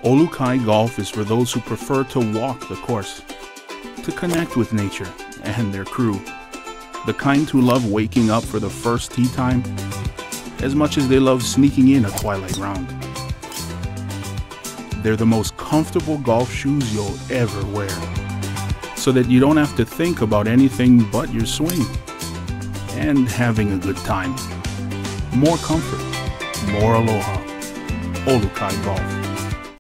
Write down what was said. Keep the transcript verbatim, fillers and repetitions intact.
OluKai Golf is for those who prefer to walk the course, to connect with nature and their crew, the kind who love waking up for the first tee time as much as they love sneaking in a twilight round. They're the most comfortable golf shoes you'll ever wear, so that you don't have to think about anything but your swing and having a good time. More comfort, more aloha. OluKai Golf.